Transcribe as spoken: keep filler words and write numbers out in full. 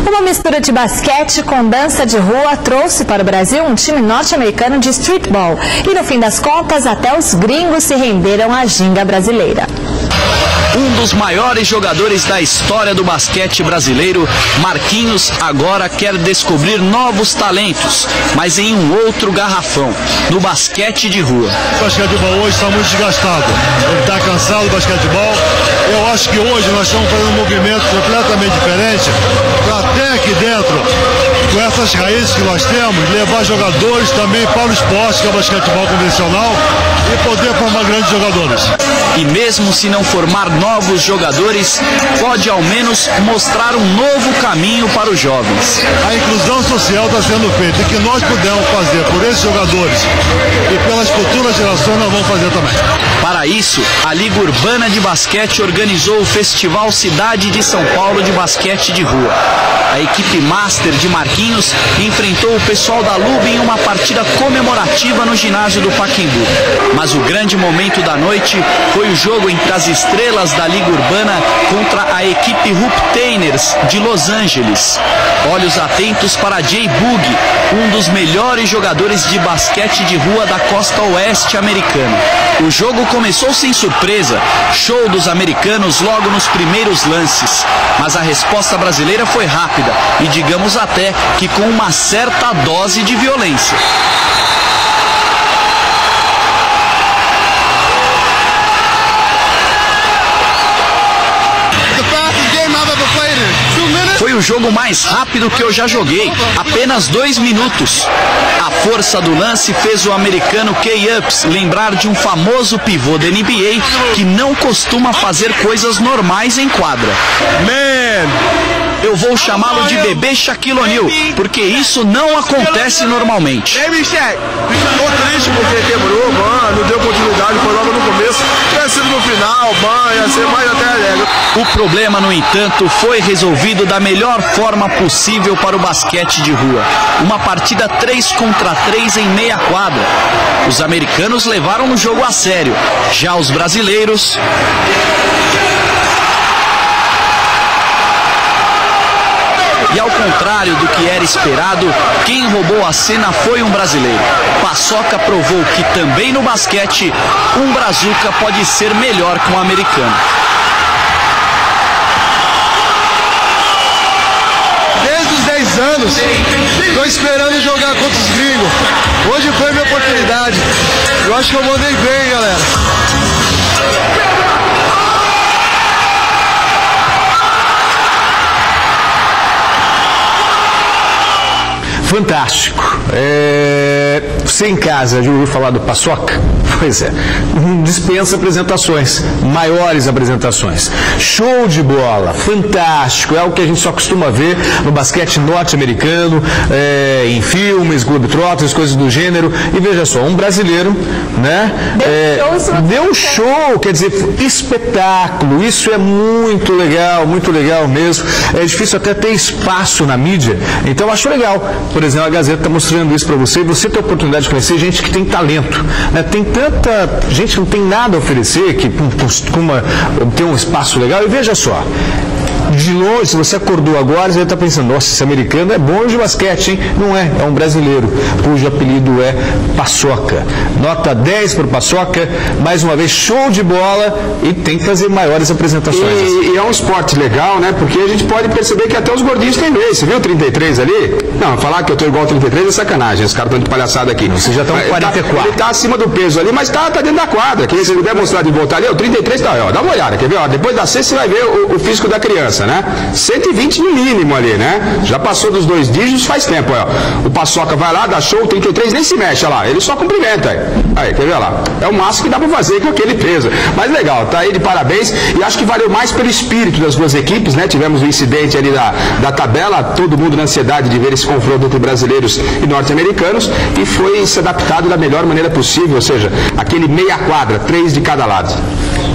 Uma mistura de basquete com dança de rua trouxe para o Brasil um time norte-americano de streetball. E no fim das contas, até os gringos se renderam à ginga brasileira. Um dos maiores jogadores da história do basquete brasileiro, Marquinhos agora quer descobrir novos talentos, mas em um outro garrafão, no basquete de rua. O basquetebol hoje está muito desgastado, ele está cansado do basquetebol. Eu acho que hoje nós estamos fazendo um movimento completamente diferente para até aqui dentro, com essas raízes que nós temos, levar jogadores também para o esporte, que é o basquetebol convencional, e poder formar grandes jogadores. E mesmo se não formar novos jogadores, pode ao menos mostrar um novo caminho para os jovens. A inclusão social está sendo feita e que nós pudermos fazer por esses jogadores e pelas futuras gerações, nós vamos fazer também. Para isso, a Liga Urbana de Basquete organizou o Festival Cidade de São Paulo de Basquete de Rua. A equipe master de Marquinhos enfrentou o pessoal da L U B em uma partida comemorativa no ginásio do Pacaembu. Mas o grande momento da noite foi o jogo entre as estrelas da Liga Urbana contra a equipe Hooptainers de Los Angeles. Olhos atentos para Jay Boog, um dos melhores jogadores de basquete de rua da costa oeste americana. O jogo começou sem surpresa, show dos americanos logo nos primeiros lances. Mas a resposta brasileira foi rápida e digamos até que com uma certa dose de violência. Foi o jogo mais rápido que eu já joguei, apenas dois minutos. A força do lance fez o americano Kay Ups lembrar de um famoso pivô da N B A que não costuma fazer coisas normais em quadra. Man! Eu vou chamá-lo de bebê Shaquille O'Neal, porque isso não acontece normalmente. Baby Shaq, ficou triste porque quebrou, mano, não deu continuidade, foi logo no começo, tivesse sido no final, mano, ia ser mais até alegre. O problema, no entanto, foi resolvido da melhor forma possível para o basquete de rua. Uma partida três contra três em meia quadra. Os americanos levaram o jogo a sério, já os brasileiros... E ao contrário do que era esperado, quem roubou a cena foi um brasileiro. Paçoca provou que também no basquete, um brazuca pode ser melhor que um americano. Desde os dez anos, estou esperando jogar contra os gringos. Hoje foi minha oportunidade. Eu acho que eu mandei bem, galera. Fantástico. É... Você em casa já ouviu falar do Paçoca? Pois é. Dispensa apresentações, maiores apresentações. Show de bola, fantástico. É algo que a gente só costuma ver no basquete norte-americano, é, em filmes, Globetrotters, coisas do gênero. E veja só, um brasileiro, né? Deu show, é, deu show, quer dizer, espetáculo. Isso é muito legal, muito legal mesmo. É difícil até ter espaço na mídia. Então eu acho legal. Por exemplo, a Gazeta está mostrando isso para você, e você tem a oportunidade de conhecer gente que tem talento, né? Tem tanta gente que não tem nada a oferecer, que costuma ter um espaço legal, e veja só, de longe, se você acordou agora, você está pensando, nossa, esse americano é bom de basquete, hein? Não é, é um brasileiro, cujo apelido é Paçoca. Nota dez para o Paçoca, mais uma vez, show de bola, e tem que fazer maiores apresentações. E, e é um esporte legal, né? Porque a gente pode perceber que até os gordinhos têm vez. Você viu o trinta e três ali? Não, falar que eu tô igual ao trinta e três é sacanagem, os caras estão de palhaçada aqui. Você já está com quarenta e quatro. Ele tá acima do peso ali, mas tá, tá dentro da quadra. Quem se puder mostrar de voltar ali, o trinta e três tá, ó, dá uma olhada, quer ver? Ó, depois da sexta você vai ver o, o físico da criança, né? cento e vinte no mínimo ali, né? Já passou dos dois dígitos faz tempo, ó. O Paçoca vai lá, dá show, o trinta e três nem se mexe, ó lá. Ele só cumprimenta aí. Aí, quer ver lá? É o máximo que dá pra fazer com aquele peso. Mas legal, tá aí de parabéns. E acho que valeu mais pelo espírito das duas equipes, né? Tivemos o incidente ali da, da tabela, todo mundo na ansiedade de ver esse confronto entre brasileiros e norte-americanos, e foi se adaptado da melhor maneira possível, ou seja, aquele meia quadra, três de cada lado.